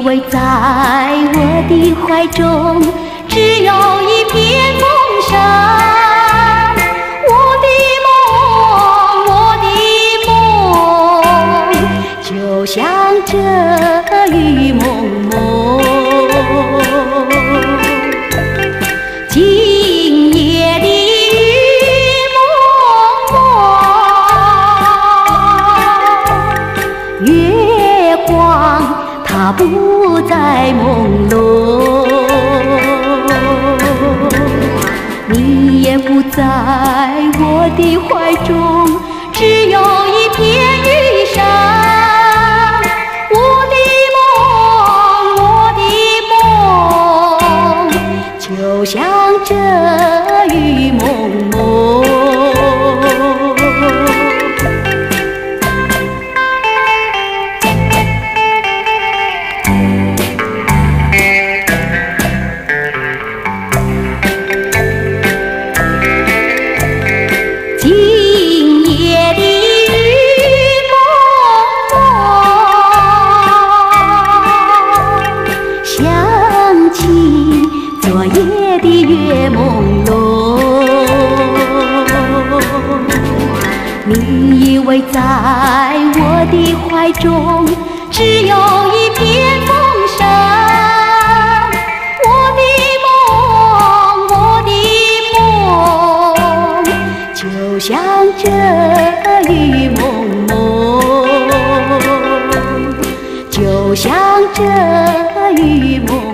为在我的怀中只有一片风声。我的梦就像这雨蒙蒙。今夜的雨蒙蒙，月光它不再朦胧，你也不在我的怀中，只有一片雨声。我的梦就像这雨蒙蒙。昨夜的月朦胧，你以为在我的怀中只有一片风声。我的梦就像这雨蒙蒙，就像这雨蒙蒙。